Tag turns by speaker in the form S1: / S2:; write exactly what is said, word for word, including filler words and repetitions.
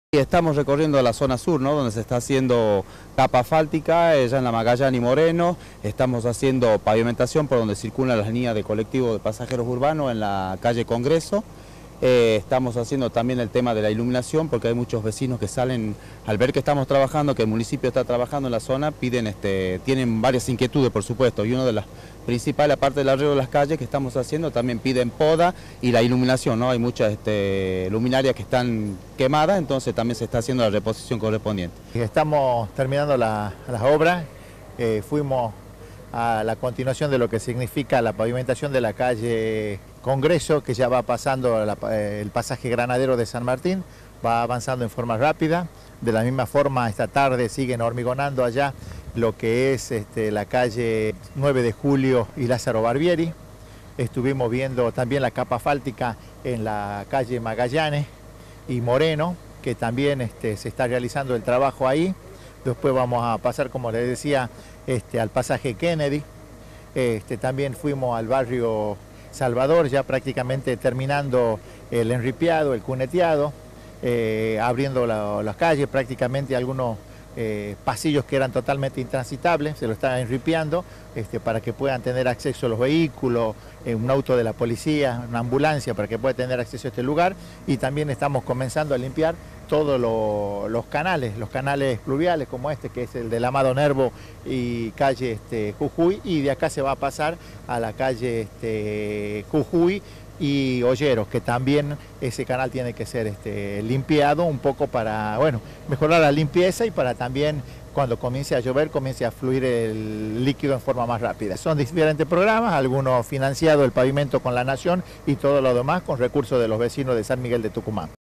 S1: Estamos recorriendo la zona sur, ¿no? Donde se está haciendo capa asfáltica, ya en la Magallanes y Moreno. Estamos haciendo pavimentación por donde circulan las líneas de colectivo de pasajeros urbanos en la calle Congreso. Eh, estamos haciendo también el tema de la iluminación porque hay muchos vecinos que salen, al ver que estamos trabajando, que el municipio está trabajando en la zona, piden, este, tienen varias inquietudes, por supuesto, y una de las principales, aparte del arreglo de las calles que estamos haciendo, también piden poda y la iluminación, ¿no? Hay muchas este, luminarias que están quemadas, entonces también se está haciendo la reposición correspondiente.
S2: Estamos terminando la, las obras, eh, fuimos a la continuación de lo que significa la pavimentación de la calle Congreso, que ya va pasando la, eh, el pasaje Granadero de San Martín, va avanzando en forma rápida. De la misma forma, esta tarde siguen hormigonando allá lo que es este, la calle nueve de julio y Lázaro Barbieri. Estuvimos viendo también la capa asfáltica en la calle Magallanes y Moreno, que también este, se está realizando el trabajo ahí. Después vamos a pasar, como les decía, este, al pasaje Kennedy. Este, también fuimos al barrio Salvador, ya prácticamente terminando el enripiado, el cuneteado, eh, abriendo la, las calles, prácticamente algunos eh, pasillos que eran totalmente intransitables, se lo están enripiando este, para que puedan tener acceso a los vehículos, eh, un auto de la policía, una ambulancia para que puedan tener acceso a este lugar, y también estamos comenzando a limpiar todos lo, los canales, los canales pluviales como este, que es el del Amado Nervo y calle este, Jujuy, y de acá se va a pasar a la calle este, Jujuy y Olleros, que también ese canal tiene que ser este, limpiado un poco para, bueno, mejorar la limpieza y para también cuando comience a llover comience a fluir el líquido en forma más rápida. Son diferentes programas, algunos financiados el pavimento con la Nación y todo lo demás con recursos de los vecinos de San Miguel de Tucumán.